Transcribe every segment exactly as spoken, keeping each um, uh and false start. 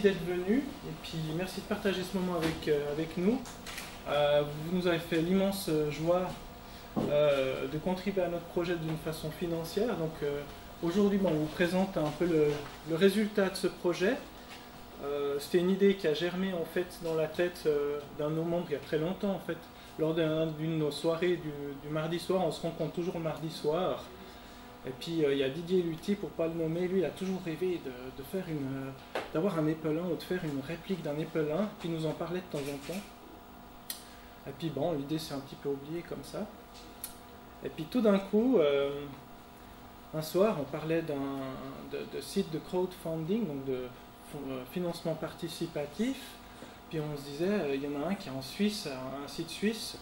d'être venu, et puis merci de partager ce moment avec, euh, avec nous. Euh, vous nous avez fait l'immense joie euh, de contribuer à notre projet d'une façon financière. Donc euh, aujourd'hui, bon, on vous présente un peu le, le résultat de ce projet. Euh, C'était une idée qui a germé en fait dans la tête euh, d'un de nos membres il y a très longtemps en fait. Lors d'une de nos soirées du, du mardi soir, on se rencontre toujours le mardi soir. Et puis euh, il y a Didier Lutti, pour ne pas le nommer, lui il a toujours rêvé de, de faire une, euh, d'avoir un Apple un ou de faire une réplique d'un Apple un, puis il nous en parlait de temps en temps. Et puis bon, l'idée s'est un petit peu oubliée comme ça. Et puis tout d'un coup, euh, un soir, on parlait d'un de, de site de crowdfunding, donc de financement participatif. Puis on se disait, euh, il y en a un qui est en Suisse, un site suisse.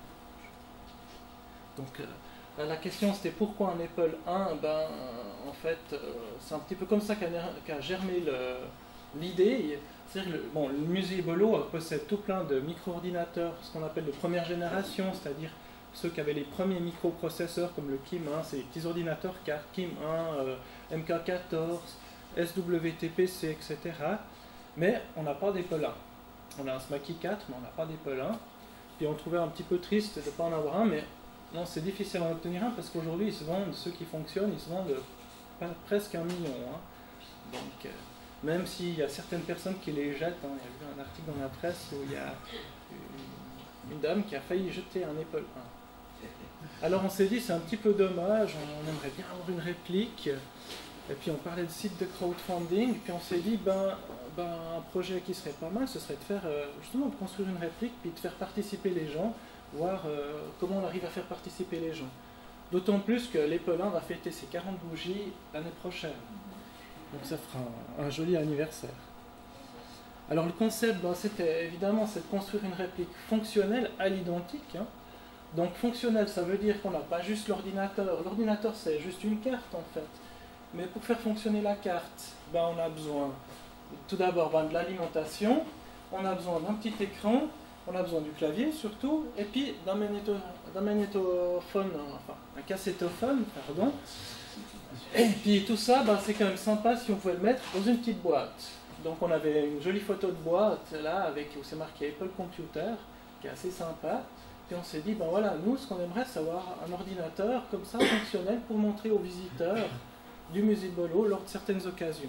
Donc euh, la question c'était pourquoi un Apple un? Ben, euh, en fait, euh, c'est un petit peu comme ça qu'a qu'a germé l'idée. C'est-à-dire que le, bon, le musée Bolo possède tout plein de micro-ordinateurs, ce qu'on appelle de première génération, c'est-à-dire ceux qui avaient les premiers microprocesseurs comme le K I M un, c'est les petits ordinateurs car K I M un, euh, M K quatorze, S W T P C, et cetera. Mais on n'a pas d'Apple un. On a un SMACI quatre, mais on n'a pas d'Apple un. Puis on trouvait un petit peu triste de ne pas en avoir un, mais non, c'est difficile d'en obtenir un parce qu'aujourd'hui, ils se vendent, ceux qui fonctionnent, ils se vendent pas, presque un million. Hein. Donc, euh, même s'il y a certaines personnes qui les jettent, hein, il y a eu un article dans la presse où il y a une, une dame qui a failli jeter un Apple un. Alors on s'est dit, c'est un petit peu dommage, on aimerait bien avoir une réplique. Et puis on parlait de sites de crowdfunding, puis on s'est dit, ben, ben, un projet qui serait pas mal, ce serait de faire, euh, justement, de construire une réplique, puis de faire participer les gens, voir euh, comment on arrive à faire participer les gens. D'autant plus que l'Apple un va fêter ses quarante bougies l'année prochaine. Donc ça fera un, un joli anniversaire. Alors le concept, ben, c'était évidemment, c'est de construire une réplique fonctionnelle à l'identique. Hein. Donc fonctionnelle, ça veut dire qu'on n'a pas juste l'ordinateur. L'ordinateur, c'est juste une carte, en fait. Mais pour faire fonctionner la carte, ben, on a besoin tout d'abord ben, de l'alimentation, on a besoin d'un petit écran, on a besoin du clavier surtout, et puis d'un magnéto, d'un magnétophone, enfin un cassettophone, pardon. Et puis tout ça, ben, c'est quand même sympa si on pouvait le mettre dans une petite boîte. Donc on avait une jolie photo de boîte là, avec, où c'est marqué Apple Computer, qui est assez sympa. Puis on s'est dit, ben voilà, nous ce qu'on aimerait c'est avoir un ordinateur comme ça, fonctionnel, pour montrer aux visiteurs du musée Bolo lors de certaines occasions.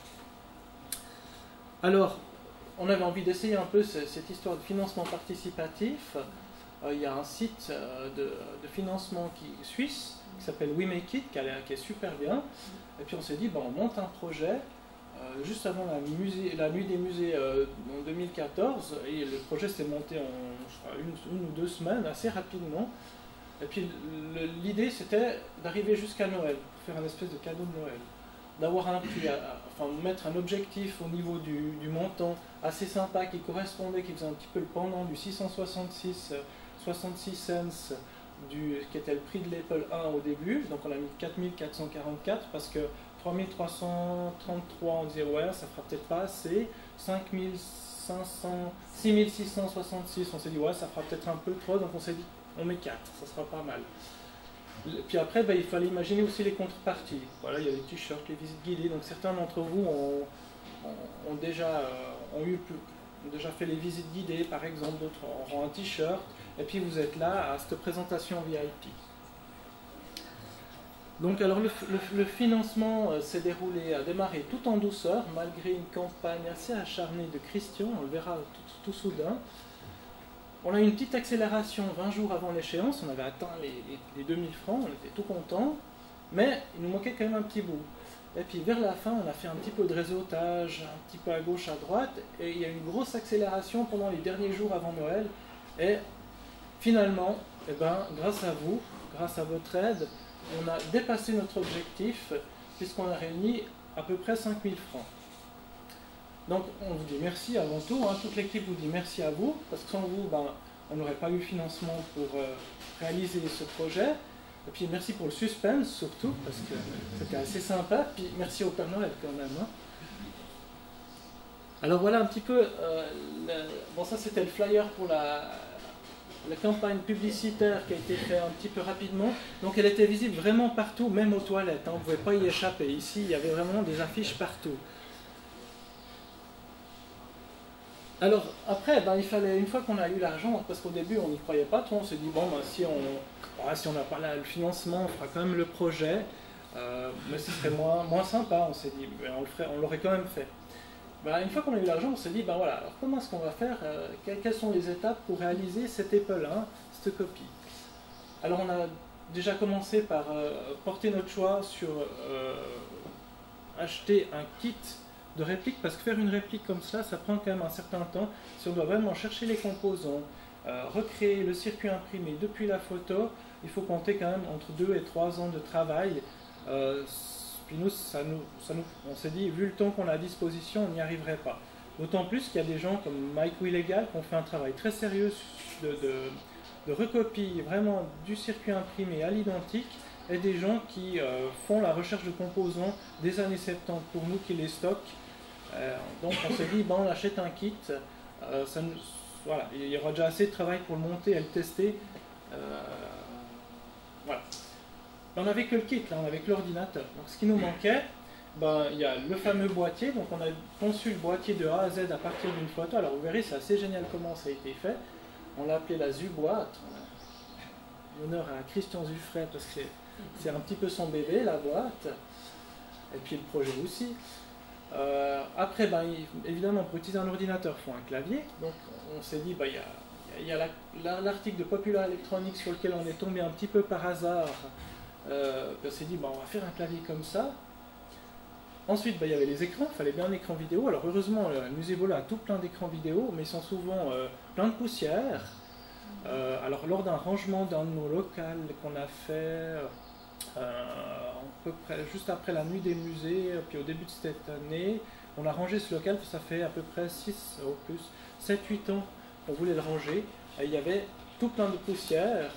Alors, on avait envie d'essayer un peu cette histoire de financement participatif. Euh, il y a un site euh, de, de financement qui, suisse qui s'appelle We Make It, qui, a, qui est super bien. Et puis on s'est dit, ben, on monte un projet euh, juste avant la, musée, la nuit des musées euh, en deux mille quatorze. Et le projet s'est monté en une, une ou deux semaines, assez rapidement. Et puis l'idée c'était d'arriver jusqu'à Noël, pour faire un espèce de cadeau de Noël. D'avoir un prix, enfin mettre un objectif au niveau du, du montant assez sympa qui correspondait, qui faisait un petit peu le pendant du six cent soixante-six, soixante-six cents, du, qui était le prix de l'Apple un au début. Donc on a mis quatre mille quatre cent quarante-quatre parce que trois mille trois cent trente-trois on disait ouais ça fera peut-être pas assez, cinq mille cinq cents, six mille six cent soixante-six on s'est dit ouais ça fera peut-être un peu trop, donc on s'est dit on met quatre, ça sera pas mal. Puis après, ben, il fallait imaginer aussi les contreparties. Voilà, il y a les t-shirts, les visites guidées. Donc certains d'entre vous ont, ont, ont, déjà, euh, ont, eu, ont déjà fait les visites guidées, par exemple, d'autres auront un t-shirt. Et puis vous êtes là à cette présentation V I P. Donc alors le, le, le financement euh, s'est déroulé, a démarré tout en douceur, malgré une campagne assez acharnée de Christian, on le verra tout, tout soudain. On a eu une petite accélération vingt jours avant l'échéance, on avait atteint les, les, les deux mille francs, on était tout content, mais il nous manquait quand même un petit bout. Et puis vers la fin, on a fait un petit peu de réseautage, un petit peu à gauche, à droite, et il y a eu une grosse accélération pendant les derniers jours avant Noël, et finalement, eh ben, grâce à vous, grâce à votre aide, on a dépassé notre objectif, puisqu'on a réuni à peu près cinq mille francs. Donc on vous dit merci avant tout, hein. Toute l'équipe vous dit merci à vous, parce que sans vous, ben, on n'aurait pas eu financement pour euh, réaliser ce projet. Et puis merci pour le suspense surtout, parce que c'était assez sympa, puis merci au Père Noël quand même. Hein. Alors voilà un petit peu, euh, le, bon ça c'était le flyer pour la, la campagne publicitaire qui a été faite un petit peu rapidement. Donc elle était visible vraiment partout, même aux toilettes, hein. On ne pouvait pas y échapper. Ici il y avait vraiment des affiches partout. Alors après, ben, il fallait, une fois qu'on a eu l'argent, parce qu'au début on n'y croyait pas trop, on s'est dit bon, ben, si on ouais, si on n'a pas là, le financement, on fera quand même le projet, euh, mais ce serait moins, moins sympa, on s'est dit, ben, on le ferait, on l'aurait quand même fait. Ben, une fois qu'on a eu l'argent, on s'est dit, ben voilà, alors comment est-ce qu'on va faire, euh, quelles, quelles sont les étapes pour réaliser cet Apple un, cette copie. Alors on a déjà commencé par euh, porter notre choix sur euh, acheter un kit de réplique, parce que faire une réplique comme ça, ça prend quand même un certain temps. Si on doit vraiment chercher les composants, euh, recréer le circuit imprimé depuis la photo, il faut compter quand même entre deux et trois ans de travail. Euh, puis nous, ça nous, ça nous on s'est dit, vu le temps qu'on a à disposition, on n'y arriverait pas. D'autant plus qu'il y a des gens comme Mike Willegal qui ont fait un travail très sérieux de, de, de recopie vraiment du circuit imprimé à l'identique, et des gens qui euh, font la recherche de composants des années soixante-dix pour nous qui les stockent. Euh, donc on s'est dit, ben, on achète un kit, euh, ça nous, voilà, il y aura déjà assez de travail pour le monter et le tester. Euh, voilà. On n'avait que le kit, là, on n'avait que l'ordinateur. Donc ce qui nous manquait, ben, il y a le fameux boîtier. Donc on a conçu le boîtier de A à Z à partir d'une photo. Alors vous verrez, c'est assez génial comment ça a été fait. On l'a appelé la ZU-boîte. Honneur à Christian Zuffray parce que c'est un petit peu son bébé, la boîte. Et puis le projet aussi. Euh, après, ben, évidemment, pour utiliser un ordinateur, il faut un clavier. Donc on s'est dit, ben, il y a, il y a l'article de Popular Electronics sur lequel on est tombé un petit peu par hasard. Euh, on s'est dit, ben, on va faire un clavier comme ça. Ensuite, ben, il y avait les écrans, il fallait bien un écran vidéo. Alors heureusement, le musée Bollée a tout plein d'écrans vidéo, mais ils sont souvent euh, plein de poussière. Euh, alors lors d'un rangement dans nos locales qu'on a fait euh, à peu près, juste après la nuit des musées, puis au début de cette année, on a rangé ce local, ça fait à peu près six ou plus, sept huit ans qu'on voulait le ranger. Et il y avait tout plein de poussière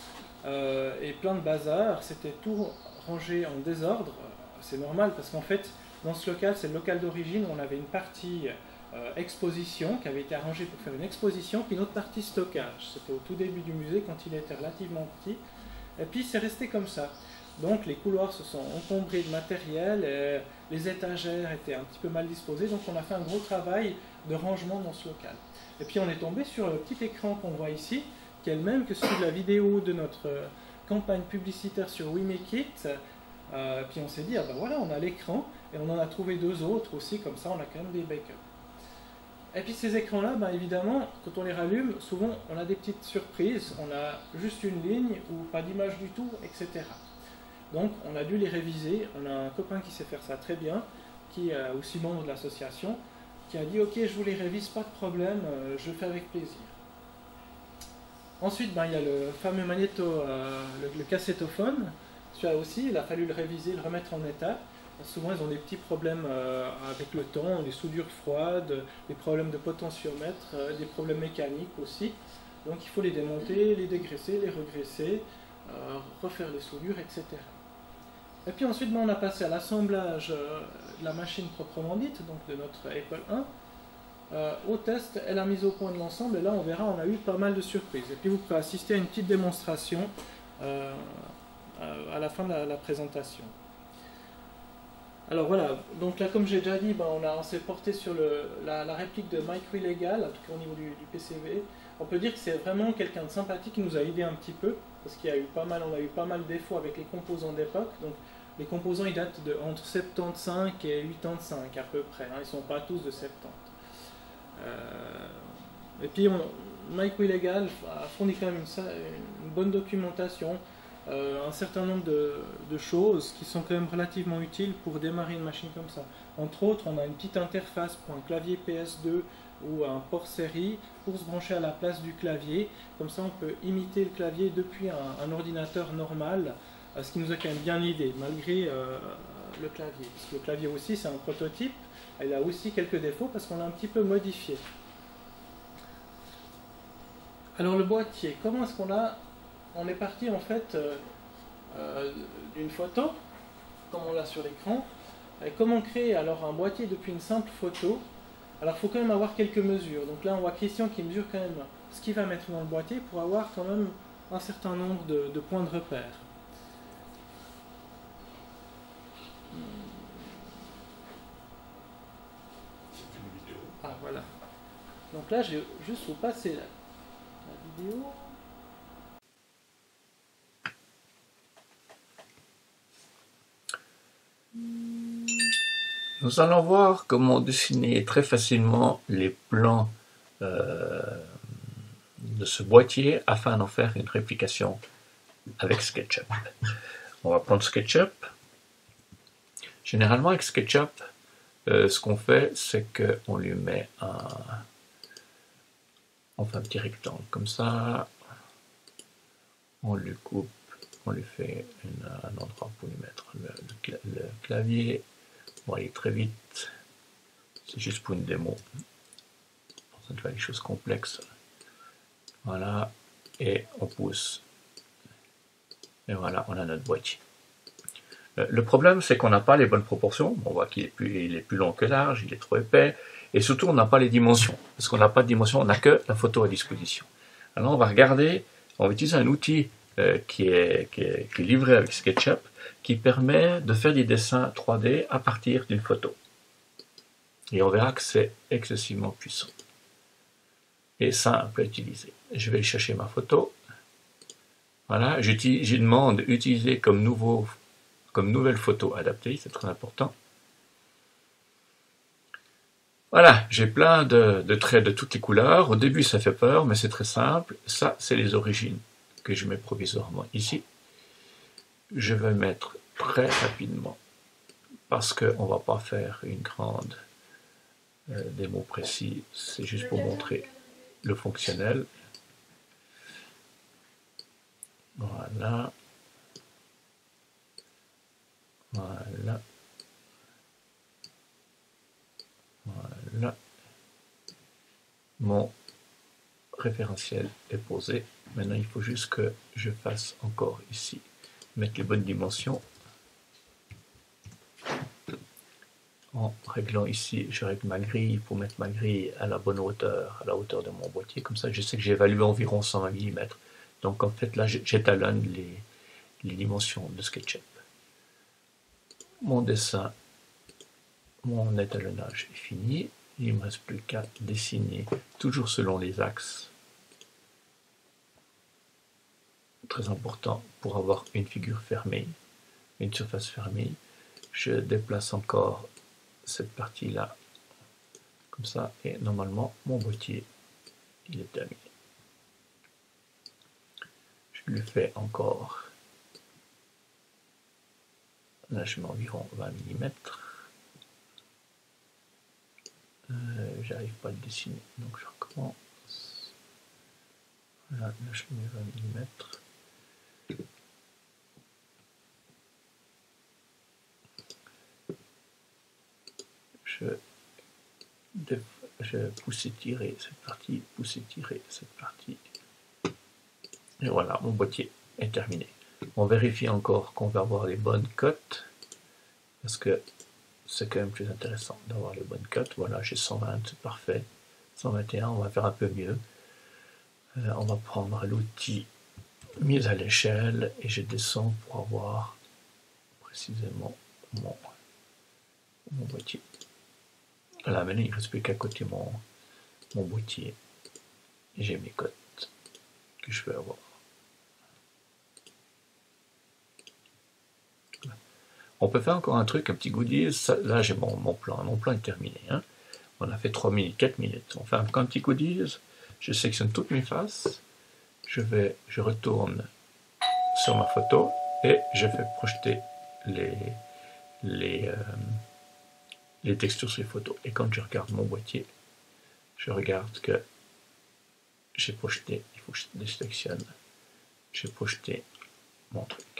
euh, et plein de bazar, c'était tout rangé en désordre. C'est normal parce qu'en fait, dans ce local, c'est le local d'origine où on avait une partie euh, exposition qui avait été arrangée pour faire une exposition, puis une autre partie stockage. C'était au tout début du musée quand il était relativement petit. Et puis c'est resté comme ça. Donc les couloirs se sont encombrés de matériel, et les étagères étaient un petit peu mal disposées, donc on a fait un gros travail de rangement dans ce local. Et puis on est tombé sur le petit écran qu'on voit ici, qui est le même que celui de la vidéo de notre campagne publicitaire sur We Make It. Euh, puis on s'est dit, ah ben voilà, on a l'écran, et on en a trouvé deux autres aussi, comme ça on a quand même des backups. Et puis ces écrans-là, ben évidemment, quand on les rallume, souvent on a des petites surprises, on a juste une ligne ou pas d'image du tout, et cetera. Donc on a dû les réviser, on a un copain qui sait faire ça très bien, qui est aussi membre de l'association, qui a dit ok, je vous les révise, pas de problème, je le fais avec plaisir. Ensuite, ben, il y a le fameux magnéto, euh, le, le cassettophone. Celui-là aussi, il a fallu le réviser, le remettre en état. Souvent, ils ont des petits problèmes euh, avec le temps, des soudures froides, des problèmes de potentiomètre, euh, des problèmes mécaniques aussi. Donc, il faut les démonter, les dégraisser, les regraisser, euh, refaire les soudures, et cetera. Et puis ensuite, ben, on a passé à l'assemblage euh, de la machine proprement dite, donc de notre Apple un. Euh, au test et la mise au point de l'ensemble, et là on verra, on a eu pas mal de surprises. Et puis vous pouvez assister à une petite démonstration euh, à la fin de la, la présentation. Alors voilà, donc là comme j'ai déjà dit, ben, on, on s'est porté sur le, la, la réplique de Mike Willegal, en tout cas au niveau du, du P C V. On peut dire que c'est vraiment quelqu'un de sympathique qui nous a aidé un petit peu, parce qu'il y a eu pas mal, on a eu pas mal de défauts avec les composants d'époque. Donc les composants ils datent de entre soixante-quinze et quatre-vingt-quinze à peu près, hein, ils ne sont pas tous de soixante-dix. Euh, et puis on, Mike Willegal a fourni quand même une, une bonne documentation, euh, un certain nombre de, de choses qui sont quand même relativement utiles pour démarrer une machine comme ça. Entre autres, on a une petite interface pour un clavier P S deux ou un port série pour se brancher à la place du clavier. Comme ça, on peut imiter le clavier depuis un, un ordinateur normal, ce qui nous a quand même bien aidé, malgré euh, le clavier. Parce que le clavier aussi, c'est un prototype. Elle a aussi quelques défauts parce qu'on l'a un petit peu modifié. Alors le boîtier, comment est-ce qu'on a... On est parti en fait euh, euh, d'une photo, comme on l'a sur l'écran. Et comment créer alors un boîtier depuis une simple photo? Alors il faut quand même avoir quelques mesures. Donc là on voit Christian qui mesure quand même ce qu'il va mettre dans le boîtier pour avoir quand même un certain nombre de, de points de repère. Ah voilà. Donc là, je vais juste vous passer la, la vidéo. Nous allons voir comment dessiner très facilement les plans euh, de ce boîtier afin d'en faire une réplication avec SketchUp. On va prendre SketchUp. Généralement avec SketchUp, euh, ce qu'on fait, c'est qu'on lui met un, on fait un petit rectangle comme ça, on lui coupe, on lui fait une, un endroit pour lui mettre le, le, le clavier. On va aller très vite, c'est juste pour une démo. Ça ne fait les choses complexes. Voilà, et on pousse. Et voilà, on a notre boîtier. Le problème, c'est qu'on n'a pas les bonnes proportions. On voit qu'il est plus, il est plus long que large, il est trop épais. Et surtout, on n'a pas les dimensions. Parce qu'on n'a pas de dimension, on n'a que la photo à disposition. Alors, on va regarder, on va utiliser un outil euh, qui, est, qui, est, qui est livré avec SketchUp, qui permet de faire des dessins trois D à partir d'une photo. Et on verra que c'est excessivement puissant. Et simple à utiliser. Je vais chercher ma photo. Voilà, je demande utiliser comme, nouveau, comme nouvelle photo adaptée, c'est très important. Voilà, j'ai plein de, de traits de toutes les couleurs. Au début, ça fait peur, mais c'est très simple. Ça, c'est les origines que je mets provisoirement ici. Je vais mettre très rapidement, parce qu'on ne va pas faire une grande euh, démo précise. C'est juste pour montrer le fonctionnel. Voilà. Voilà. Voilà. Mon référentiel est posé. Maintenant, il faut juste que je fasse encore ici, mettre les bonnes dimensions. En réglant ici, je règle ma grille pour mettre ma grille à la bonne hauteur, à la hauteur de mon boîtier. Comme ça, je sais que j'ai évalué environ cent vingt millimètres. Donc, en fait, là, j'étalonne les, les dimensions de SketchUp. Mon dessin, mon étalonnage est fini. Il ne me reste plus qu'à dessiner, toujours selon les axes. Très important pour avoir une figure fermée, une surface fermée. Je déplace encore cette partie-là, comme ça, et normalement, mon boîtier, il est terminé. Je le fais encore. Là, je mets environ vingt millimètres. Euh, J'arrive pas à le dessiner, donc je recommence. Là, là je mets vingt millimètres. Je, je pousse et tirer cette partie, pousse et tirer cette partie. Et voilà, mon boîtier est terminé. On vérifie encore qu'on va avoir les bonnes cotes, parce que c'est quand même plus intéressant d'avoir les bonnes cotes. Voilà, j'ai cent vingt, c'est parfait. cent vingt et un, on va faire un peu mieux. Euh, on va prendre l'outil mise à l'échelle et je descends pour avoir précisément mon, mon boîtier. Voilà, maintenant il ne reste plus qu'à côté mon, mon boîtier. Et j'ai mes cotes que je vais avoir. On peut faire encore un truc, un petit goodies. Ça, là, j'ai mon, mon plan. Mon plan est terminé. Hein. On a fait trois minutes, quatre minutes. On fait encore un petit goodies. Je sélectionne toutes mes faces. Je vais, je retourne sur ma photo et je fais projeter les, les, euh, les textures sur les photos. Et quand je regarde mon boîtier, je regarde que j'ai projeté, il faut que je désélectionne, j'ai projeté mon truc.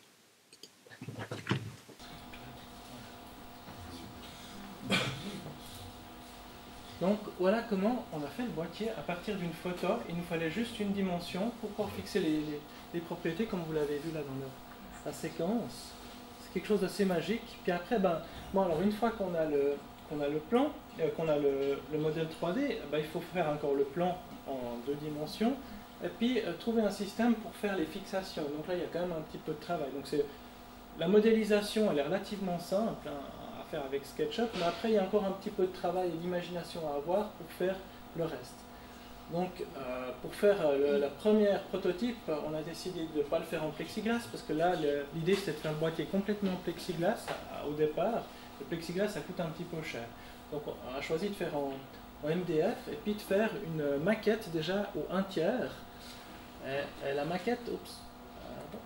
Donc voilà comment on a fait le boîtier à partir d'une photo. Il nous fallait juste une dimension pour pouvoir fixer les, les, les propriétés comme vous l'avez vu là dans le, la séquence. C'est quelque chose d'assez magique. Puis après, ben, bon, alors une fois qu'on a le, qu'on a le plan, euh, qu'on a le, le modèle trois D, ben, il faut faire encore le plan en deux dimensions. Et puis euh, trouver un système pour faire les fixations. Donc là, il y a quand même un petit peu de travail. Donc c'est, la modélisation, elle est relativement simple hein, à faire avec SketchUp, mais après, il y a encore un petit peu de travail et d'imagination à avoir pour faire le reste. Donc, euh, pour faire le, la première prototype, on a décidé de ne pas le faire en plexiglas, parce que là, l'idée c'était de faire un boîtier complètement en plexiglas à, à, au départ. Le plexiglas, ça coûte un petit peu cher. Donc, on a choisi de faire en, en M D F, et puis de faire une maquette déjà au un tiers. Et, et la maquette, oups, pardon.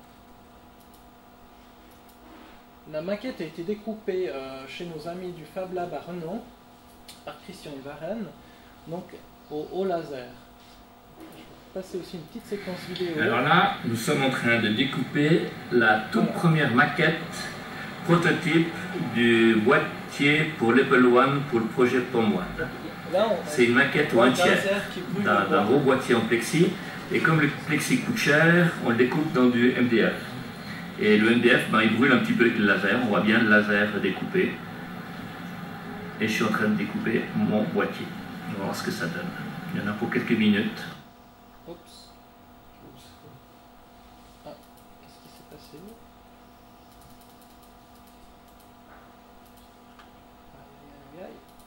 La maquette a été découpée euh, chez nos amis du Fab Lab à Renan, par Christian Varenne, donc au, au laser. Je vais passer aussi une petite séquence vidéo. Alors là, nous sommes en train de découper la toute voilà. première maquette prototype du boîtier pour l'Apple One pour le projet Palm One. C'est une maquette au un tiers d'un gros boîtier en plexi, et comme le plexi coûte cher, on le découpe dans du M D F. Et le M D F, ben, il brûle un petit peu avec le laser, on voit bien le laser découpé. Et je suis en train de découper mon boîtier. On va voir ce que ça donne. Il y en a pour quelques minutes. Oups. Ah, qu'est-ce qui s'est passé? Aïe, aïe,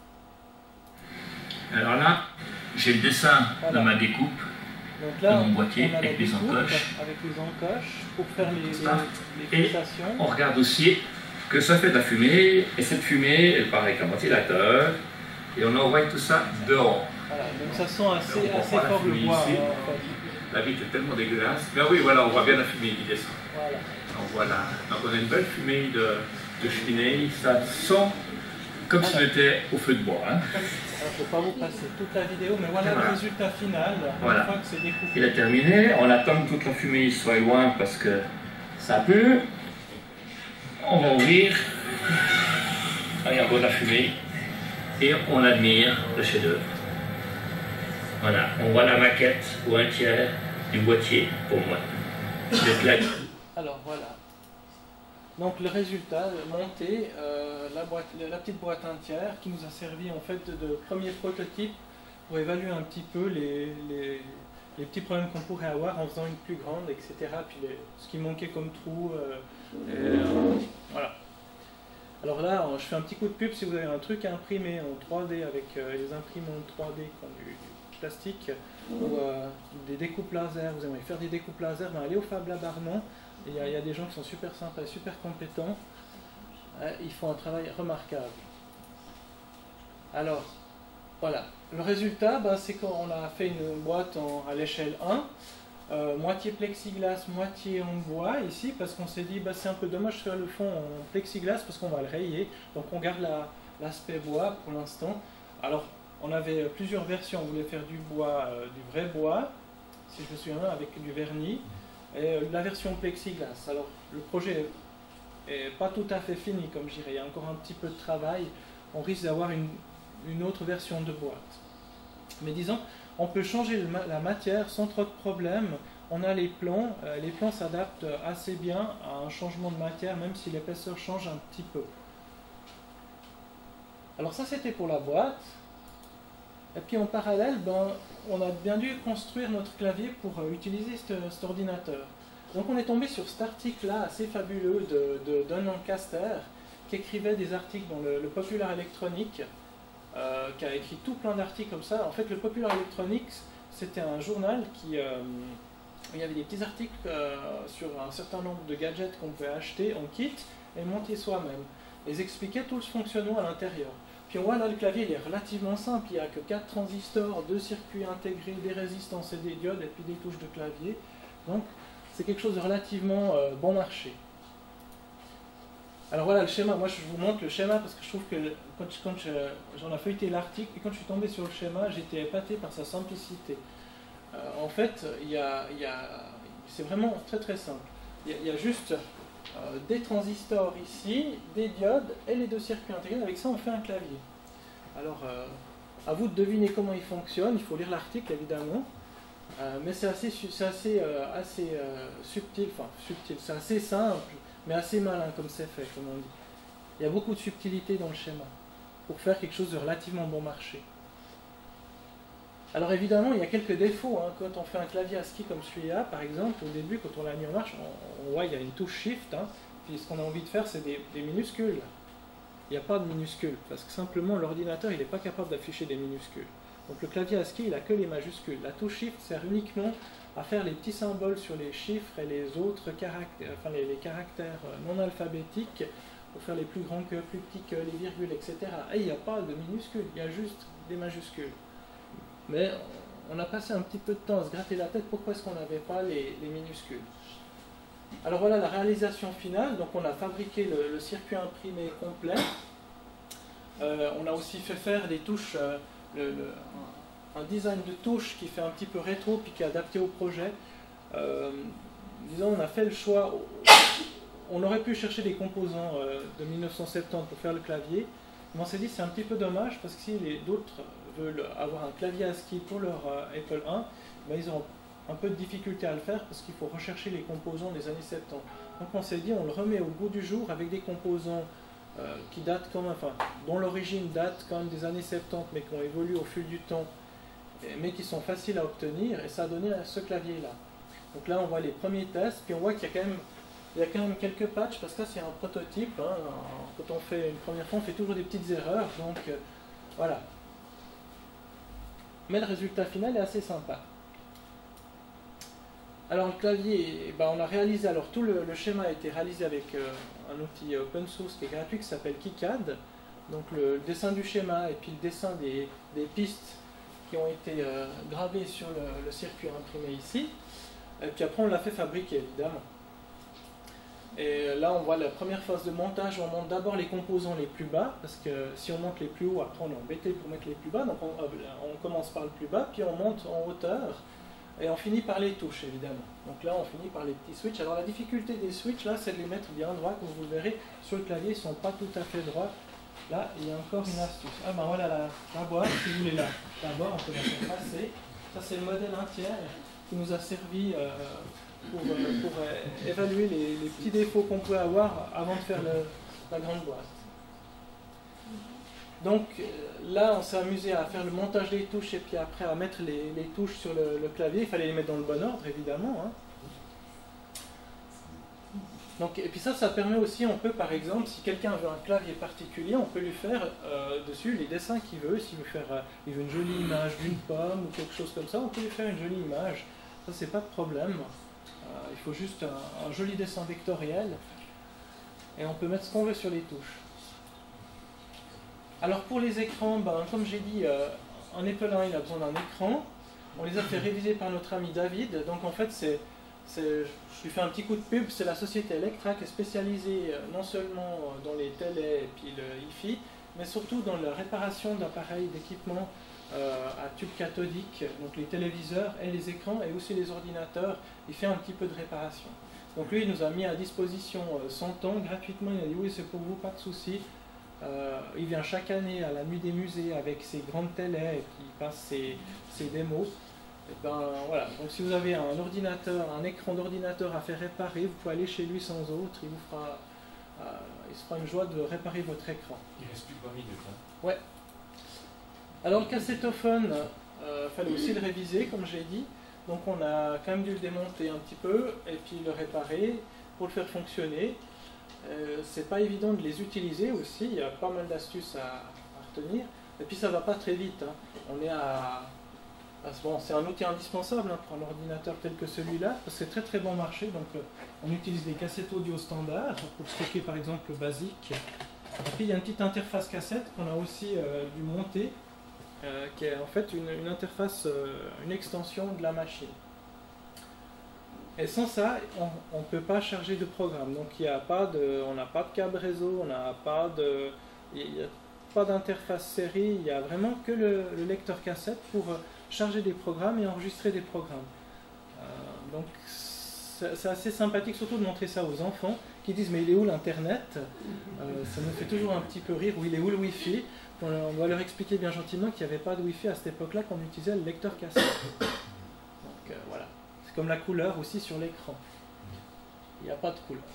aïe. Alors là, j'ai le dessin voilà. de ma découpe. Donc là, de mon boîtier on a avec les encoches. Avec les encoches pour faire les, les, les fixations. Et on regarde aussi que ça fait de la fumée, et cette fumée, elle part avec un ventilateur, et on envoie tout ça dehors. Voilà, donc ça sent assez, assez fort le bois. Hein, en fait. La vitre est tellement dégueulasse. Mais oui, voilà, on voit bien la fumée qui descend. Voilà. Donc voilà, donc on a une belle fumée de, de cheminée, ça sent comme voilà. si on était au feu de bois. Hein. Alors, je ne vais pas vous passer toute la vidéo, mais voilà, voilà. le résultat final, voilà. une fois que c'est découpé. Il est terminé, on attend que toute la fumée soit loin parce que ça pue. On va ouvrir, il y a encore de la fumée, et on admire le chef-d'œuvre. Voilà, on voit la maquette ou un tiers du boîtier pour moi. Alors voilà. Donc le résultat, monté, euh, la, boîte, la petite boîte entière qui nous a servi en fait de, de premier prototype pour évaluer un petit peu les, les, les petits problèmes qu'on pourrait avoir en faisant une plus grande, et cetera. Puis les, ce qui manquait comme trou. Euh, et, euh, voilà. Alors là, je fais un petit coup de pub si vous avez un truc à imprimer en trois D avec euh, les imprimantes trois D qui ont du, du plastique ou euh, des découpes laser, vous aimeriez faire des découpes laser, ben allez au Fab Lab Arnon. Il y, y a des gens qui sont super sympas, super compétents. Euh, ils font un travail remarquable. Alors, voilà. Le résultat, ben, c'est qu'on a fait une boîte en, à l'échelle un. Euh, moitié plexiglas, moitié en bois ici, parce qu'on s'est dit bah, c'est un peu dommage de faire le fond en plexiglas parce qu'on va le rayer, donc on garde l'aspect la, bois pour l'instant. Alors on avait plusieurs versions, on voulait faire du bois, euh, du vrai bois, si je me souviens, avec du vernis, et euh, la version plexiglas. Alors le projet est pas tout à fait fini, comme je dirais, il y a encore un petit peu de travail, on risque d'avoir une, une autre version de boîte. Mais disons, on peut changer la matière sans trop de problèmes. On a les plans, euh, les plans s'adaptent assez bien à un changement de matière, même si l'épaisseur change un petit peu. Alors ça c'était pour la boîte. Et puis en parallèle, ben, on a bien dû construire notre clavier pour euh, utiliser cet ordinateur. Donc on est tombé sur cet article-là assez fabuleux de, de Don Lancaster, qui écrivait des articles dans le, le Popular Electronics. Euh, qui a écrit tout plein d'articles comme ça. En fait, le Popular Electronics, c'était un journal qui, euh, il y avait des petits articles euh, sur un certain nombre de gadgets qu'on pouvait acheter en kit et monter soi-même. Ils expliquaient tout le fonctionnement à l'intérieur. Puis on voit là, le clavier, il est relativement simple. Il n'y a que quatre transistors, deux circuits intégrés, des résistances et des diodes, et puis des touches de clavier. Donc, c'est quelque chose de relativement euh, bon marché. Alors voilà le schéma, moi je vous montre le schéma parce que je trouve que quand, quand j'en ai feuilleté l'article et quand je suis tombé sur le schéma, j'étais épaté par sa simplicité. Euh, en fait, il y a, il y a, c'est vraiment très très simple. Il y a, il y a juste euh, des transistors ici, des diodes et les deux circuits intégrés. Avec ça, on fait un clavier. Alors, euh, à vous de deviner comment il fonctionne. Il faut lire l'article évidemment, euh, mais c'est assez, c'est assez, euh, assez euh, subtil, enfin subtil, c'est assez simple. Mais assez malin comme c'est fait, comme on dit. Il y a beaucoup de subtilité dans le schéma pour faire quelque chose de relativement bon marché. Alors évidemment, il y a quelques défauts. Hein. Quand on fait un clavier ASCII comme celui-là, par exemple, au début, quand on l'a mis en marche, on, on voit qu'il y a une touche Shift. Hein. Puis ce qu'on a envie de faire, c'est des, des minuscules. Il n'y a pas de minuscules, parce que simplement l'ordinateur, il n'est pas capable d'afficher des minuscules. Donc le clavier ASCII, il n'a que les majuscules. La touche Shift sert uniquement à faire les petits symboles sur les chiffres et les autres caractères, enfin les, les caractères non alphabétiques, pour faire les plus grands que, plus petits que, les virgules, et cetera. Et il n'y a pas de minuscules, il y a juste des majuscules. Mais on a passé un petit peu de temps à se gratter la tête, pourquoi est-ce qu'on n'avait pas les, les minuscules? Alors voilà la réalisation finale, donc on a fabriqué le, le circuit imprimé complet. Euh, on a aussi fait faire des touches, euh, le, le, un, un design de touches qui fait un petit peu rétro, puis qui est adapté au projet. Euh, disons, on a fait le choix, on aurait pu chercher des composants euh, de mille neuf cent soixante-dix pour faire le clavier, mais on s'est dit c'est un petit peu dommage, parce que si d'autres veulent avoir un clavier ASCII pour leur euh, Apple un, ben, ils auront un peu de difficulté à le faire parce qu'il faut rechercher les composants des années soixante-dix. Donc on s'est dit on le remet au goût du jour avec des composants euh, qui datent quand même, enfin, dont l'origine date quand même des années soixante-dix mais qui ont évolué au fil du temps, mais qui sont faciles à obtenir, et ça a donné ce clavier là. Donc là on voit les premiers tests, puis on voit qu'il y a quand même, il y a quand même quelques patchs, parce que là c'est un prototype, hein. Quand on fait une première fois on fait toujours des petites erreurs, donc euh, voilà. Mais le résultat final est assez sympa. Alors le clavier, ben, on a réalisé, alors tout le, le schéma a été réalisé avec euh, un outil open source qui est gratuit qui s'appelle KiCad. Donc le, le dessin du schéma et puis le dessin des, des pistes qui ont été euh, gravées sur le, le circuit imprimé ici. Et puis après on l'a fait fabriquer évidemment. Et là on voit la première phase de montage, on monte d'abord les composants les plus bas, parce que si on monte les plus hauts, après on est embêté pour mettre les plus bas, donc on, on commence par le plus bas, puis on monte en hauteur. Et on finit par les touches, évidemment. Donc là, on finit par les petits switches. Alors la difficulté des switches, là, c'est de les mettre bien droits. Comme vous le verrez, sur le clavier, ils ne sont pas tout à fait droits. Là, il y a encore une astuce. Ah ben voilà la, la boîte, si vous voulez là. D'abord, on peut la faire passer. Ça, c'est le modèle un tiers qui nous a servi euh, pour, euh, pour euh, évaluer les, les petits défauts qu'on peut avoir avant de faire le, la grande boîte. Donc là, on s'est amusé à faire le montage des touches et puis après à mettre les, les touches sur le, le clavier. Il fallait les mettre dans le bon ordre, évidemment. Hein. Donc, et puis ça, ça permet aussi, on peut par exemple, si quelqu'un veut un clavier particulier, on peut lui faire euh, dessus les dessins qu'il veut. S'il veut faire euh, il veut une jolie image d'une pomme ou quelque chose comme ça, on peut lui faire une jolie image. Ça, c'est pas de problème. Euh, il faut juste un, un joli dessin vectoriel et on peut mettre ce qu'on veut sur les touches. Alors pour les écrans, ben, comme j'ai dit, euh, un Apple un il a besoin d'un écran. On les a fait réviser par notre ami David. Donc en fait, c'est, je lui fais un petit coup de pub, c'est la société Electra qui est spécialisée euh, non seulement dans les télés et puis le Hi-Fi, mais surtout dans la réparation d'appareils, d'équipements euh, à tube cathodique, donc les téléviseurs et les écrans et aussi les ordinateurs. Il fait un petit peu de réparation. Donc lui, il nous a mis à disposition euh, son temps gratuitement. Il a dit oui, c'est pour vous, pas de souci. Euh, il vient chaque année à la nuit des musées avec ses grandes télés et puis il passe ses, ses démos. Et ben, voilà. Donc si vous avez un ordinateur, un écran d'ordinateur à faire réparer, vous pouvez aller chez lui sans autre, il vous fera, euh, il se fera une joie de réparer votre écran. Il reste plus que vingt minutes. Hein. Ouais. Alors le cassettophone, il euh, fallait aussi le réviser comme j'ai dit. Donc on a quand même dû le démonter un petit peu et puis le réparer pour le faire fonctionner. Euh, c'est pas évident de les utiliser aussi, il y a pas mal d'astuces à, à retenir. Et puis ça va pas très vite. Hein. On est à, à bon, c'est un outil indispensable hein, pour un ordinateur tel que celui-là, parce que c'est très très bon marché. Donc euh, on utilise des cassettes audio standards pour stocker par exemple le basique. Et puis il y a une petite interface cassette qu'on a aussi euh, dû monter, euh, qui est en fait une, une interface, euh, une extension de la machine. Et sans ça, on ne peut pas charger de programme. Donc il y a pas de, on n'a pas de câble réseau, on n'a pas de, il n'y a pas d'interface série. Il n'y a vraiment que le, le lecteur cassette pour charger des programmes et enregistrer des programmes. Euh, donc c'est assez sympathique, surtout de montrer ça aux enfants qui disent mais il est où l'internet euh, Ça me fait toujours un petit peu rire. Ou il est où le Wi-Fi on, on doit leur expliquer bien gentiment qu'il n'y avait pas de Wi-Fi à cette époque-là qu'on utilisait le lecteur cassette. Donc euh, voilà. Comme la couleur aussi sur l'écran. Il n'y a pas de couleur.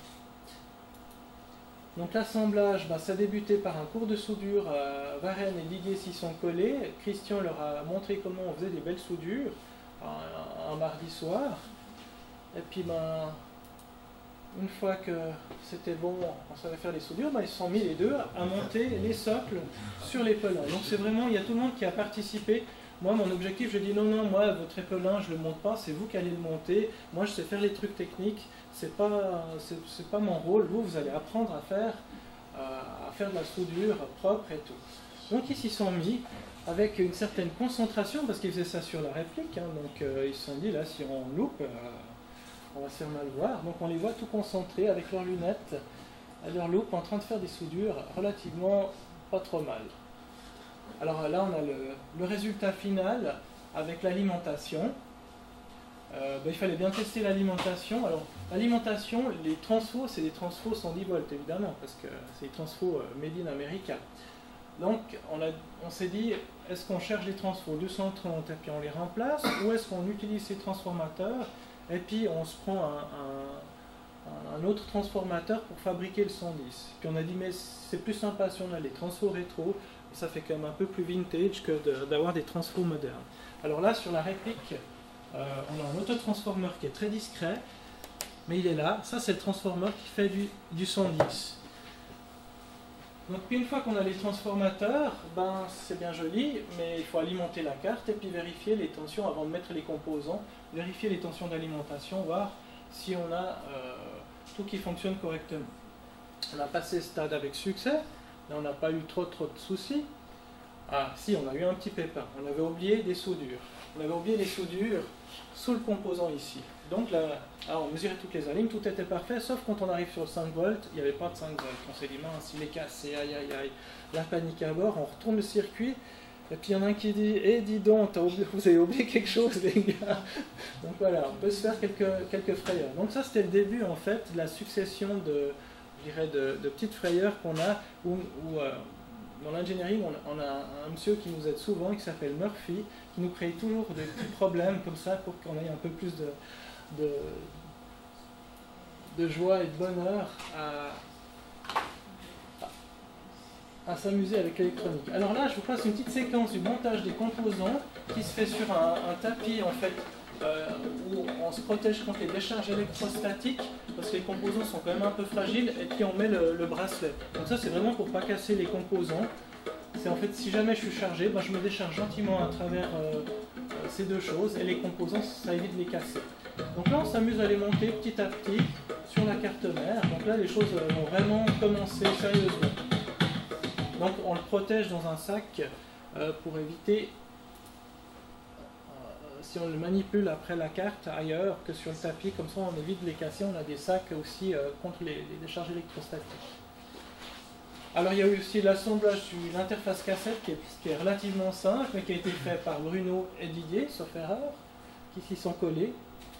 Donc l'assemblage, ben, ça a débuté par un cours de soudure. Euh, Varenne et Liguet s'y sont collés. Christian leur a montré comment on faisait des belles soudures un, un mardi soir. Et puis ben, une fois que c'était bon, on savait faire les soudures, ben, ils se sont mis les deux à monter les socles sur les pelins. Donc c'est vraiment, il y a tout le monde qui a participé. Moi, mon objectif, je dis non, non, moi, votre épelin, je ne le monte pas, c'est vous qui allez le monter. Moi, je sais faire les trucs techniques, c'est pas, c'est pas mon rôle. Vous, vous allez apprendre à faire, euh, à faire de la soudure propre et tout. Donc, ils s'y sont mis avec une certaine concentration, parce qu'ils faisaient ça sur la réplique. Hein, donc, euh, ils se sont dit, là, si on loupe, euh, on va se faire mal voir. Donc, on les voit tout concentrés avec leurs lunettes, à leur loupe, en train de faire des soudures relativement pas trop mal. Alors là, on a le, le résultat final avec l'alimentation. Euh, ben, il fallait bien tester l'alimentation. Alors, l'alimentation, les transfos, c'est des transfos cent dix volts, évidemment, parce que c'est des transfos euh, made in America. Donc, on, a, on s'est dit, est-ce qu'on cherche des transfos deux cent trente et puis on les remplace, ou est-ce qu'on utilise ces transformateurs et puis on se prend un, un, un autre transformateur pour fabriquer le cent dix. Puis on a dit, mais c'est plus sympa si on a les transfos rétro. Ça fait quand même un peu plus vintage que d'avoir de, des transfos modernes. Alors là, sur la réplique, euh, on a un autotransformeur qui est très discret, mais il est là. Ça, c'est le transformeur qui fait du, du cent dix. Donc, une fois qu'on a les transformateurs, ben, c'est bien joli, mais il faut alimenter la carte et puis vérifier les tensions avant de mettre les composants, vérifier les tensions d'alimentation, voir si on a euh, tout qui fonctionne correctement. On a passé ce stade avec succès. Là, on n'a pas eu trop trop de soucis. Ah, si, on a eu un petit pépin. On avait oublié des soudures. On avait oublié les soudures sous le composant ici. Donc là, alors on mesurait toutes les alignes, tout était parfait, sauf quand on arrive sur le cinq volts, il n'y avait pas de cinq volts. On s'est dit, mince, il est cassé, aïe aïe aïe. La panique à bord, on retourne le circuit, et puis il y en a un qui dit, eh dis donc, oublié, vous avez oublié quelque chose les gars. Donc voilà, on peut se faire quelques, quelques frayeurs. Donc ça, c'était le début en fait de la succession de... je dirais, de, de petites frayeurs qu'on a, où, où euh, dans l'ingénierie, on, on a un, un monsieur qui nous aide souvent, qui s'appelle Murphy, qui nous crée toujours des petits problèmes comme ça pour qu'on ait un peu plus de, de, de joie et de bonheur à, à, à s'amuser avec l'électronique. Alors là, je vous passe une petite séquence du montage des composants qui se fait sur un, un tapis, en fait, Euh, où on se protège contre les décharges électrostatiques parce que les composants sont quand même un peu fragiles et puis on met le, le bracelet. Donc ça c'est vraiment pour pas casser les composants. C'est en fait si jamais je suis chargé, ben, je me décharge gentiment à travers euh, euh, ces deux choses et les composants ça évite de les casser. Donc là on s'amuse à les monter petit à petit sur la carte mère. Donc là les choses vont vraiment commencer sérieusement. Donc on le protège dans un sac euh, pour éviter, si on le manipule après la carte ailleurs que sur le tapis, comme ça on évite de les casser. On a des sacs aussi euh, contre les, les décharges électrostatiques. Alors il y a eu aussi l'assemblage de l'interface cassette qui est, qui est relativement simple, mais qui a été fait par Bruno et Didier, sauf erreur, qui s'y sont collés.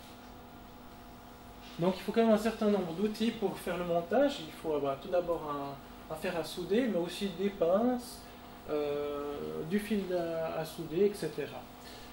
Donc il faut quand même un certain nombre d'outils pour faire le montage. Il faut avoir tout d'abord un, un fer à souder, mais aussi des pinces, euh, du fil à, à souder, et cetera.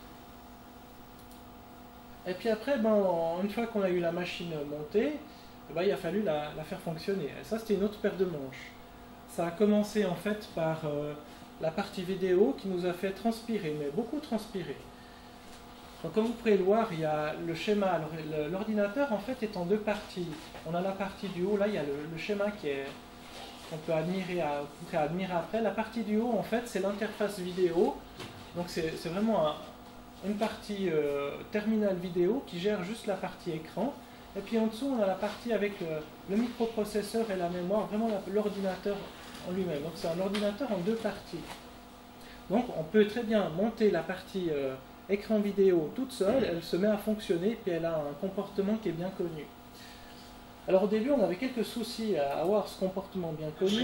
Et puis après, ben, une fois qu'on a eu la machine montée, ben, il a fallu la, la faire fonctionner. Et ça, c'était une autre paire de manches. Ça a commencé en fait par euh, la partie vidéo qui nous a fait transpirer, mais beaucoup transpirer. Donc, comme vous pouvez le voir, il y a le schéma. L'ordinateur en fait est en deux parties. On a la partie du haut, là il y a le, le schéma qui est qu'on peut admirer, à, qu'on peut admirer après. La partie du haut, en fait, c'est l'interface vidéo. Donc c'est vraiment un une partie euh, terminal vidéo qui gère juste la partie écran, et puis en dessous on a la partie avec le, le microprocesseur et la mémoire, vraiment l'ordinateur en lui-même. Donc c'est un ordinateur en deux parties. Donc on peut très bien monter la partie euh, écran vidéo toute seule, elle se met à fonctionner, puis elle a un comportement qui est bien connu. Alors au début, on avait quelques soucis à avoir ce comportement bien connu.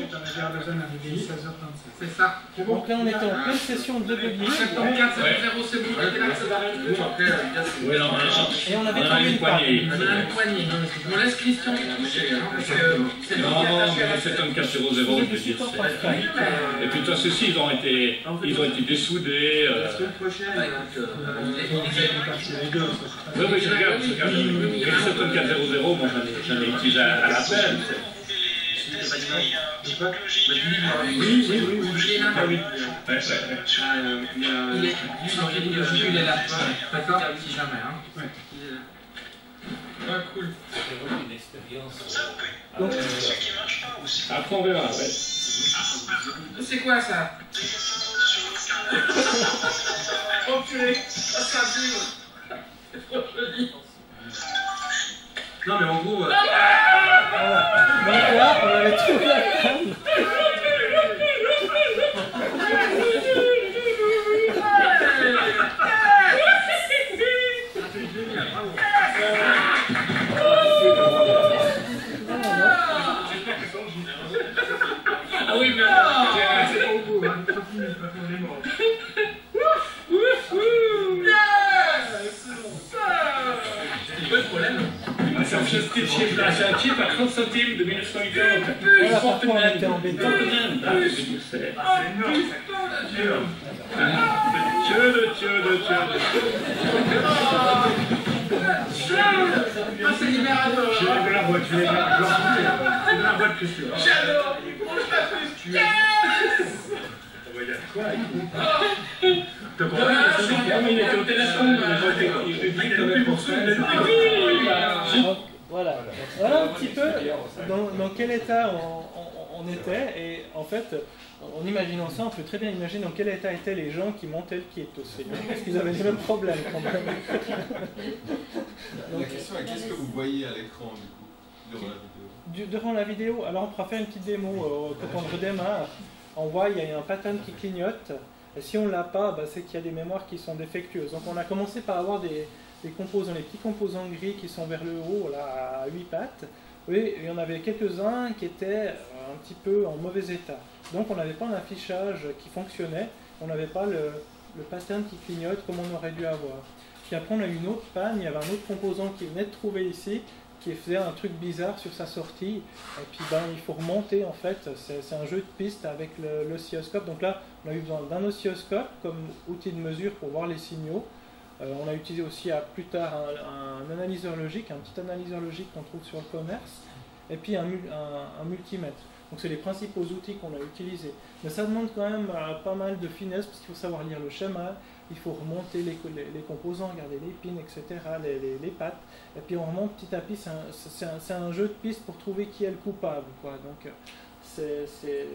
C'est ça. Donc là, on était en pleine session de debugging. Et on avait trouvé une poignée. On laisse Christian toucher. Non, non, mais c'est un quatre zéro zéro, je veux dire. Et puis toi, ceux-ci, ils ont été, ils ont été dessoudés. La semaine prochaine. Oui, oui, je regarde, je regarde. Mais c'est un quatre zéro zéro, moi j'en ai utilisé à la peine. Oui, oui, oui, oui. Ah oui. Ouais, ouais, ouais. Il est là. D'accord. Si jamais, hein. Ah, cool. C'est vraiment une expérience. Donc, euh, après, on verra, ouais. C'est quoi ça? Oh purée! Ah, ça vibre! C'est trop joli! Non, mais en gros. Euh... voilà. Donc là, on avait trouvé la table. Ah oui, mais c'est pas au bout, hein. C'est pas le problème. C'est un petit chip là, c'est un chip à trente centimes de mille neuf cent quatre-vingt-quatorze. Voilà pourquoi on était embêtés. C'est énorme, ça. Dieu de Dieu de Dieu de Ah, c'est libérateur! Je lève la boîte, je lève la boîte. C'est de la boîte que je suis. J'adore! Il bouge la puce! Yes! Quoi? T'as compris? Il était au téléphone, il était dit qu'il pour ça. Donc, voilà. Voilà un petit peu dans, dans quel état on, on, on était, et en fait, en imaginant ça, on peut très bien imaginer dans quel état étaient les gens qui montaient le kit aussi, parce qu'ils avaient les mêmes problèmes quand même. La question est qu'est-ce que vous voyez à l'écran du coup, durant la vidéo? Du, durant la vidéo, alors on pourra faire une petite démo euh, quand on redémarre. On voit il y a un pattern qui clignote, et si on l'a pas, bah, c'est qu'il y a des mémoires qui sont défectueuses. Donc on a commencé par avoir des, des composants, les petits composants gris qui sont vers le haut, là, à huit pattes. Oui, il y en avait quelques-uns qui étaient un petit peu en mauvais état. Donc on n'avait pas un affichage qui fonctionnait, on n'avait pas le, le pattern qui clignote comme on aurait dû avoir. Puis après on a eu une autre panne, il y avait un autre composant qui venait de trouver ici, qui faisait un truc bizarre sur sa sortie, et puis ben, il faut remonter en fait, c'est un jeu de piste avec l'oscilloscope. Donc là on a eu besoin d'un oscilloscope comme outil de mesure pour voir les signaux. Euh, on a utilisé aussi à plus tard un, un analyseur logique, un petit analyseur logique qu'on trouve sur le commerce, et puis un, un, un multimètre. Donc c'est les principaux outils qu'on a utilisés. Mais ça demande quand même euh, pas mal de finesse, parce qu'il faut savoir lire le schéma, il faut remonter les, les, les composants, regarder les pins, et cetera, les, les, les pattes, et puis on remonte petit à petit. C'est un, un, un jeu de piste pour trouver qui est le coupable, quoi. Donc c'est...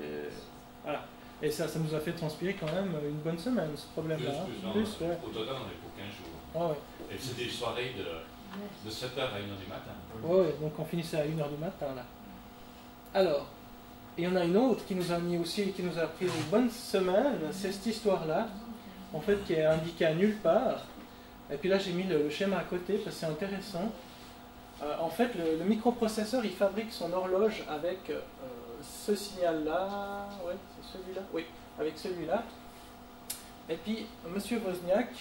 Voilà. Et ça, ça nous a fait transpirer quand même une bonne semaine, ce problème-là. Hein. Plus, plus, ouais. Au total, on est pour quinze jours. Ah, ouais. Et c'était une soirée de, de sept heures à une heure du matin. Oui, ouais, donc on finissait à une heure du matin, là. Alors, il y en a une autre qui nous a mis aussi, qui nous a pris une bonne semaine, c'est cette histoire-là, en fait, qui est indiquée à nulle part. Et puis là, j'ai mis le, le schéma à côté, parce que c'est intéressant. Euh, en fait, le, le microprocesseur, il fabrique son horloge avec... Euh, ce signal-là, ouais, c'est celui-là, oui, avec celui-là. Et puis, Monsieur Wozniak,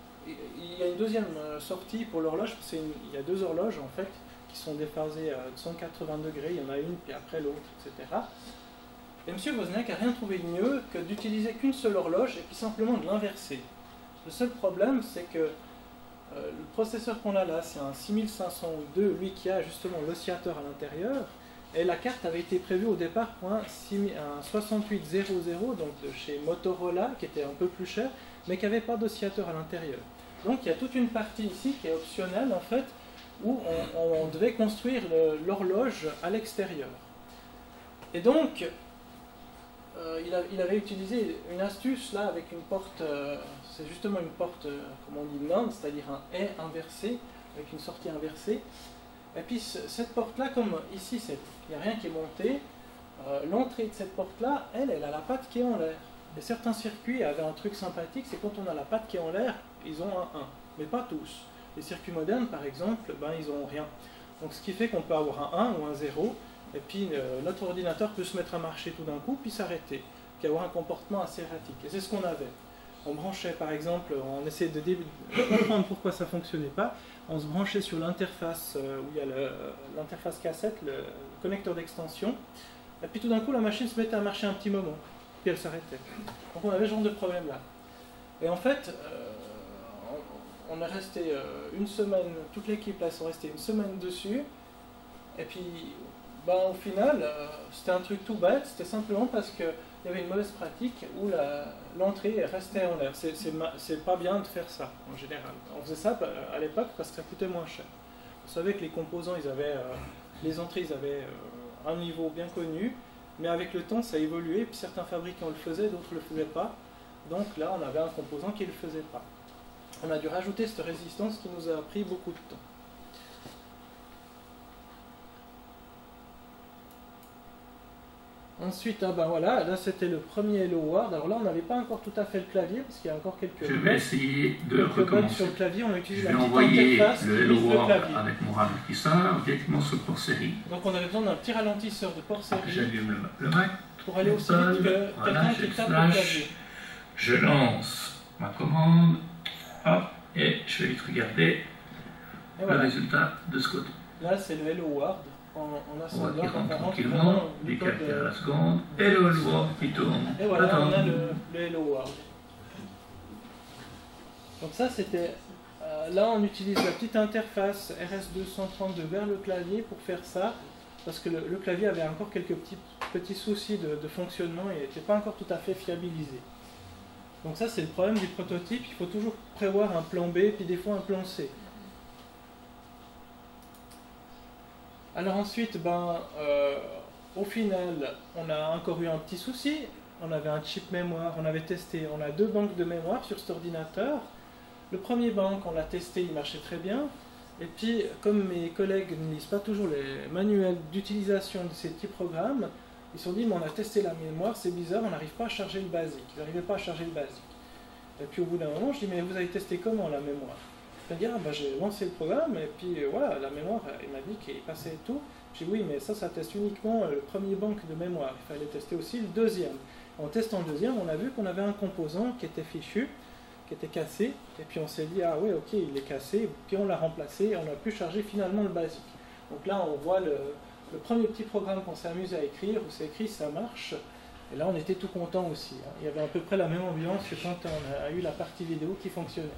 il y a une deuxième sortie pour l'horloge, parce qu'il y a deux horloges, en fait, qui sont déphasées à cent quatre-vingts degrés, il y en a une, puis après l'autre, et cetera. Et Monsieur Wozniak n'a rien trouvé de mieux que d'utiliser qu'une seule horloge, et puis simplement de l'inverser. Le seul problème, c'est que euh, le processeur qu'on a là, c'est un six mille cinq cent deux, lui qui a justement l'oscillateur à l'intérieur. Et la carte avait été prévue au départ pour un, un soixante-huit zéro zéro, donc de chez Motorola, qui était un peu plus cher, mais qui n'avait pas d'oscillateur à l'intérieur. Donc il y a toute une partie ici qui est optionnelle, en fait, où on, on devait construire l'horloge à l'extérieur. Et donc, euh, il, a, il avait utilisé une astuce, là, avec une porte, euh, c'est justement une porte, euh, comme on dit, NAND, c'est-à-dire un « et » inversé, avec une sortie inversée. Et puis cette porte-là, comme ici, il n'y a rien qui est monté, euh, l'entrée de cette porte-là, elle, elle a la patte qui est en l'air. Et certains circuits avaient un truc sympathique, c'est quand on a la patte qui est en l'air, ils ont un un, mais pas tous. Les circuits modernes, par exemple, ben, ils n'ont rien. Donc ce qui fait qu'on peut avoir un un ou un zéro, et puis euh, notre ordinateur peut se mettre à marcher tout d'un coup, puis s'arrêter, puis avoir un comportement assez erratique. Et c'est ce qu'on avait. On branchait, par exemple, on essayait de, de comprendre pourquoi ça ne fonctionnait pas. On se branchait sur l'interface euh, où il y a l'interface cassette, le connecteur d'extension, et puis tout d'un coup la machine se mettait à marcher un petit moment, puis elle s'arrêtait. Donc on avait ce genre de problème là. Et en fait, euh, on, on est resté euh, une semaine, toute l'équipe là sont restés une semaine dessus, et puis ben, au final, euh, c'était un truc tout bête, c'était simplement parce que il y avait une mauvaise pratique où l'entrée restait en l'air. C'est pas bien de faire ça, en général. On faisait ça à l'époque parce que ça coûtait moins cher. on savait que les composants, ils avaient, euh, les entrées, ils avaient euh, un niveau bien connu, mais avec le temps, ça a évolué, puis certains fabricants le faisaient, d'autres ne le faisaient pas. Donc là, on avait un composant qui ne le faisait pas. On a dû rajouter cette résistance qui nous a pris beaucoup de temps. Ensuite, ah ben voilà, là c'était le premier Hello World. Alors là, on n'avait pas encore tout à fait le clavier, parce qu'il y a encore quelques Je vais essayer de recommencer. Sur le clavier, on utilise je vais la petite envoyer interface le Hello le World clavier. avec mon ralentisseur directement sur le port série. Donc on avait besoin d'un petit ralentisseur de port série J'allume le, le Mac. pour aller aussi vite que voilà, quelqu'un qui tape le clavier. Je lance ma commande, hop, et je vais vite regarder Et le voilà. résultat de ce côté. Là, c'est le Hello World. En, en On voit assemblant, qu'il rentre on rentre tranquillement, vraiment des le code, calculs à euh, la seconde, et le Hello World qui tourne. Et voilà, Attends. on a le, le Hello World. Donc ça, c'était... Euh, là, on utilise la petite interface R S deux cent trente-deux vers le clavier pour faire ça, parce que le, le clavier avait encore quelques petits, petits soucis de, de fonctionnement et n'était pas encore tout à fait fiabilisé. Donc ça, c'est le problème du prototype. Il faut toujours prévoir un plan B, puis des fois un plan C. Alors ensuite, ben, euh, au final, on a encore eu un petit souci. On avait un chip mémoire, on avait testé, on a deux banques de mémoire sur cet ordinateur. Le premier banque, on l'a testé, il marchait très bien. Et puis, comme mes collègues ne lisent pas toujours les manuels d'utilisation de ces petits programmes, ils se sont dit, mais on a testé la mémoire, c'est bizarre, on n'arrive pas à charger le basique. Ils n'arrivaient pas à charger le basique. Et puis au bout d'un moment, je dis, mais vous avez testé comment la mémoire? Il m'a dit, ah, ben, j'ai lancé le programme, et puis euh, voilà, la mémoire, il m'a dit qu'il passait tout. J'ai dit, oui, mais ça, ça teste uniquement le premier banque de mémoire. Il fallait tester aussi le deuxième. En testant le deuxième, on a vu qu'on avait un composant qui était fichu, qui était cassé, et puis on s'est dit, ah oui, ok, il est cassé, puis on l'a remplacé, et on a pu charger finalement le basique. Donc là, on voit le, le premier petit programme qu'on s'est amusé à écrire, où c'est écrit, ça marche, et là, on était tout content aussi. Hein. Il y avait à peu près la même ambiance que quand on a eu la partie vidéo qui fonctionnait.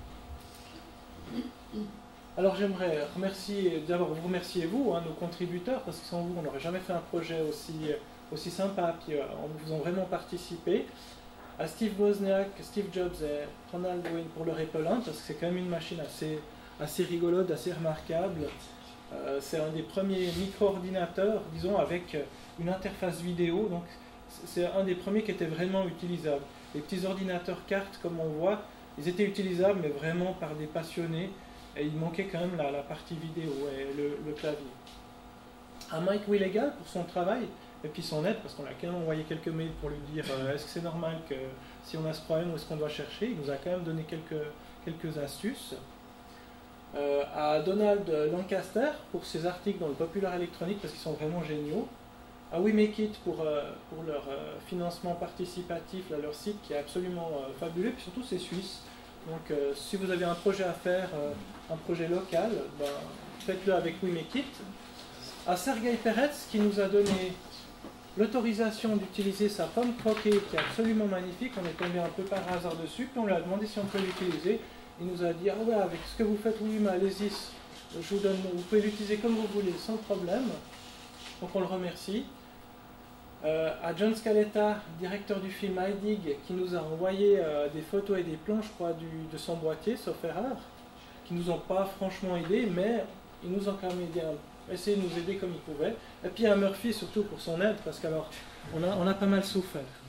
Alors j'aimerais remercier, d'abord vous remercier vous, hein, nos contributeurs, parce que sans vous, on n'aurait jamais fait un projet aussi, aussi sympa, puis euh, en vous faisant vraiment participer. À Steve Wozniak, Steve Jobs et Ronald Wayne pour le Apple un, parce que c'est quand même une machine assez, assez rigolote, assez remarquable. Euh, c'est un des premiers micro-ordinateurs, disons, avec une interface vidéo, donc c'est un des premiers qui était vraiment utilisable. Les petits ordinateurs cartes, comme on voit, ils étaient utilisables, mais vraiment par des passionnés, et il manquait quand même la, la partie vidéo et le, le clavier. À Mike Willigal pour son travail, et puis son aide, parce qu'on a quand même envoyé quelques mails pour lui dire euh, est-ce que c'est normal que si on a ce problème, où est-ce qu'on doit chercher. Il nous a quand même donné quelques, quelques astuces. Euh, à Donald Lancaster pour ses articles dans le Popular Electronic, parce qu'ils sont vraiment géniaux. À We Make It pour, euh, pour leur euh, financement participatif, là, leur site qui est absolument euh, fabuleux, puis surtout c'est suisse. Donc euh, si vous avez un projet à faire, euh, un projet local, ben, faites-le avec We Make It. À Sergei Peretz qui nous a donné l'autorisation d'utiliser sa pomme croquée qui est absolument magnifique. On est tombé un peu par hasard dessus, puis on lui a demandé si on peut l'utiliser. Il nous a dit, ah ouais, avec ce que vous faites, oui, mais allez-y, je vous donne, vous pouvez l'utiliser comme vous voulez, sans problème. Donc on le remercie. Euh, à John Scaletta, directeur du film iDig, qui nous a envoyé euh, des photos et des plans, je crois, du, de son boîtier, sauf erreur, qui nous ont pas franchement aidés, mais ils nous ont quand même aidé, essayé de nous aider comme ils pouvaient. Et puis à Murphy surtout pour son aide, parce qu'alors on a, on a pas mal souffert.